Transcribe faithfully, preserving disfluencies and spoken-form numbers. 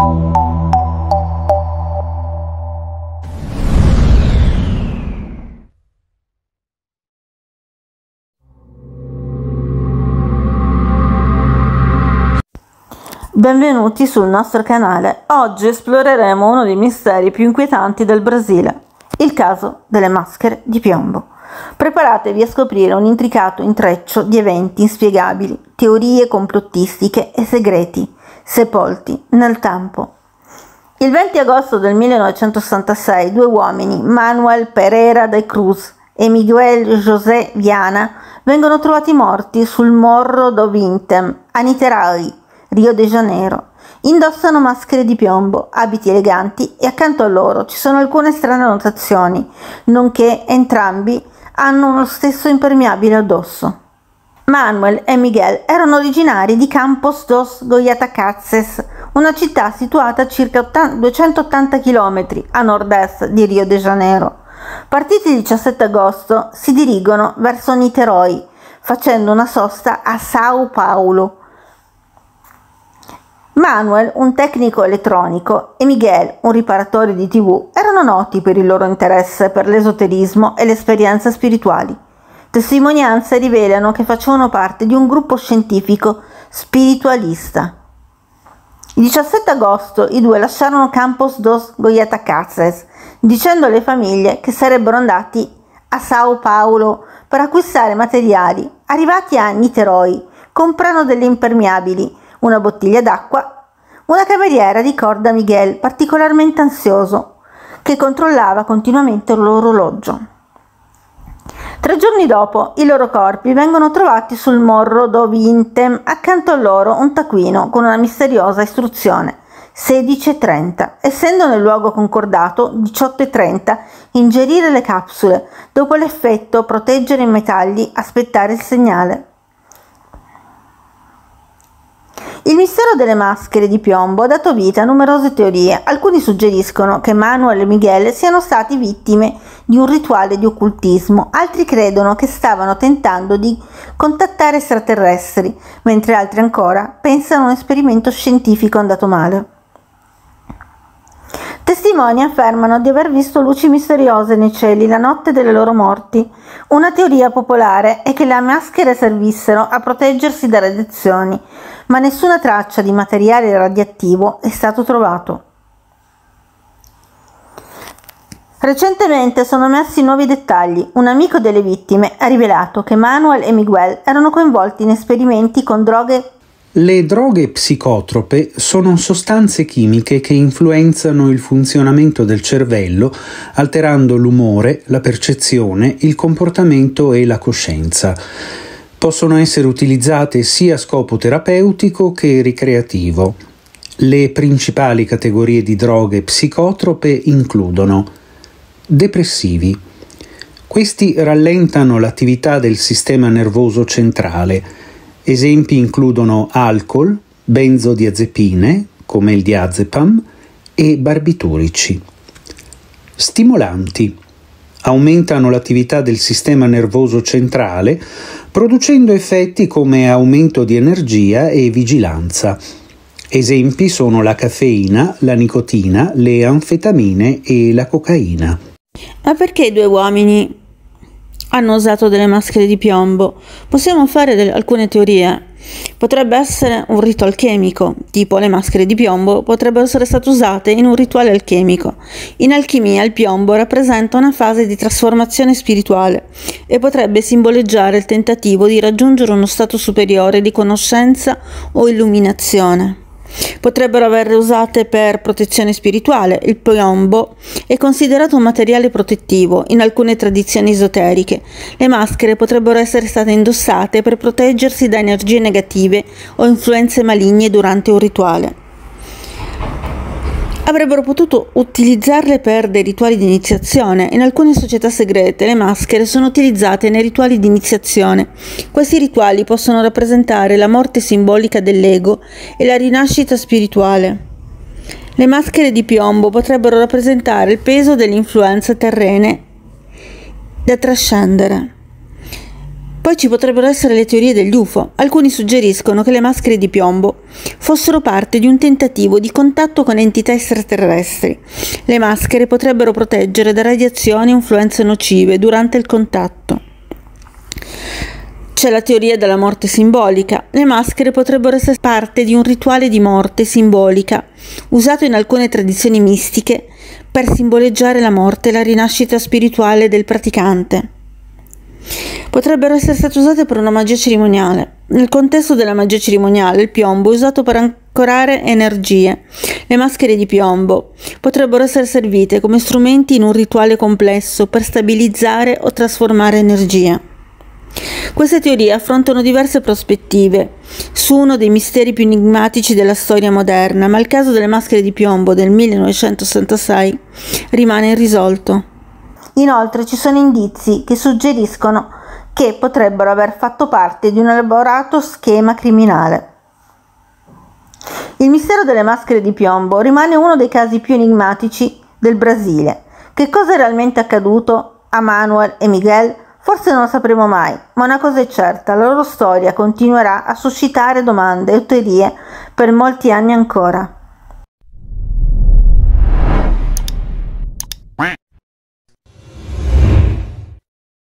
Benvenuti sul nostro canale. Oggi esploreremo uno dei misteri più inquietanti del Brasile, il caso delle maschere di piombo. Preparatevi a scoprire un intricato intreccio di eventi inspiegabili, teorie complottistiche e segreti sepolti nel tempo. Il venti agosto del millenovecentosessantasei due uomini, Manuel Pereira da Cruz e Miguel José Viana, vengono trovati morti sul Morro do Vintém, a Niterói, Rio de Janeiro. Indossano maschere di piombo, abiti eleganti e accanto a loro ci sono alcune strane annotazioni, nonché entrambi hanno lo stesso impermeabile addosso. Manuel e Miguel erano originari di Campos dos Goyatacazes, una città situata a circa duecentottanta chilometri a nord-est di Rio de Janeiro. Partiti il diciassette agosto, si dirigono verso Niterói, facendo una sosta a São Paulo. Manuel, un tecnico elettronico, e Miguel, un riparatore di tivù, erano noti per il loro interesse per l'esoterismo e le esperienze spirituali. Testimonianze rivelano che facevano parte di un gruppo scientifico spiritualista. Il diciassette agosto i due lasciarono Campos dos Goyatacazes, dicendo alle famiglie che sarebbero andati a São Paulo per acquistare materiali. Arrivati a Niterói, comprano delle impermeabili, una bottiglia d'acqua. Una cameriera ricorda Miguel particolarmente ansioso, che controllava continuamente l'orologio. Tre giorni dopo i loro corpi vengono trovati sul Morro do Vintém, accanto a loro un taccuino con una misteriosa istruzione: sedici e trenta, essendo nel luogo concordato diciotto e trenta, ingerire le capsule, dopo l'effetto proteggere i metalli, aspettare il segnale. Il mistero delle maschere di piombo ha dato vita a numerose teorie. Alcuni suggeriscono che Manuel e Miguel siano stati vittime di un rituale di occultismo, altri credono che stavano tentando di contattare extraterrestri, mentre altri ancora pensano a un esperimento scientifico andato male. Testimoni affermano di aver visto luci misteriose nei cieli la notte delle loro morti. Una teoria popolare è che le maschere servissero a proteggersi da radiazioni, ma nessuna traccia di materiale radioattivo è stato trovato. Recentemente sono emersi nuovi dettagli. Un amico delle vittime ha rivelato che Manuel e Miguel erano coinvolti in esperimenti con droghe. Le droghe psicotrope sono sostanze chimiche che influenzano il funzionamento del cervello, alterando l'umore, la percezione, il comportamento e la coscienza. Possono essere utilizzate sia a scopo terapeutico che ricreativo. Le principali categorie di droghe psicotrope includono depressivi. Questi rallentano l'attività del sistema nervoso centrale. Esempi includono alcol, benzodiazepine, come il diazepam, e barbiturici. Stimolanti. Aumentano l'attività del sistema nervoso centrale, producendo effetti come aumento di energia e vigilanza. Esempi sono la caffeina, la nicotina, le anfetamine e la cocaina. Ma perché i due uomini hanno usato delle maschere di piombo? Possiamo fare delle, alcune teorie. Potrebbe essere un rito alchemico, tipo le maschere di piombo potrebbero essere state usate in un rituale alchemico. In alchimia il piombo rappresenta una fase di trasformazione spirituale e potrebbe simboleggiare il tentativo di raggiungere uno stato superiore di conoscenza o illuminazione. Potrebbero averle usate per protezione spirituale. Il piombo è considerato un materiale protettivo in alcune tradizioni esoteriche. Le maschere potrebbero essere state indossate per proteggersi da energie negative o influenze maligne durante un rituale. Avrebbero potuto utilizzarle per dei rituali di iniziazione. In alcune società segrete le maschere sono utilizzate nei rituali di iniziazione. Questi rituali possono rappresentare la morte simbolica dell'ego e la rinascita spirituale. Le maschere di piombo potrebbero rappresentare il peso delle influenze terrene da trascendere. Poi ci potrebbero essere le teorie degli U F O. Alcuni suggeriscono che le maschere di piombo fossero parte di un tentativo di contatto con entità extraterrestri. Le maschere potrebbero proteggere da radiazioni e influenze nocive durante il contatto. C'è la teoria della morte simbolica. Le maschere potrebbero essere parte di un rituale di morte simbolica, usato in alcune tradizioni mistiche per simboleggiare la morte e la rinascita spirituale del praticante. Potrebbero essere state usate per una magia cerimoniale. Nel contesto della magia cerimoniale, il piombo è usato per ancorare energie. Le maschere di piombo potrebbero essere servite come strumenti in un rituale complesso per stabilizzare o trasformare energia. Queste teorie affrontano diverse prospettive su uno dei misteri più enigmatici della storia moderna, ma il caso delle maschere di piombo del millenovecentosessantasei rimane irrisolto. Inoltre ci sono indizi che suggeriscono che potrebbero aver fatto parte di un elaborato schema criminale. Il mistero delle maschere di piombo rimane uno dei casi più enigmatici del Brasile. Che cosa è realmente accaduto a Manuel e Miguel? Forse non lo sapremo mai, ma una cosa è certa, la loro storia continuerà a suscitare domande e teorie per molti anni ancora.